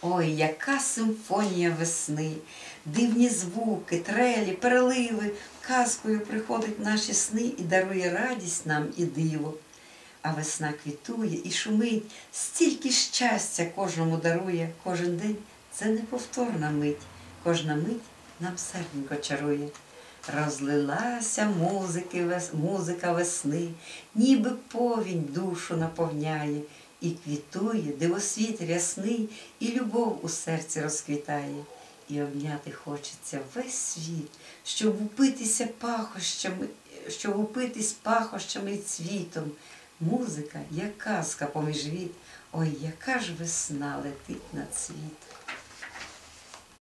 Ой, яка симфонія весни, дивні звуки, трелі, переливи, казкою приходить в наші сни і дарує радість нам і диво. А весна квітує і шумить, стільки щастя кожному дарує, кожен день це неповторна мить, кожна мить нам серденько чарує. Розлилася музика весни, ніби повінь душу наповняє, і квітує дивосвіт рясний, і любов у серці розквітає. І обняти хочеться весь світ, щоб упитись пахощами і цвітом. Музика, як казка поміж віт, ой, яка ж весна летить над світ.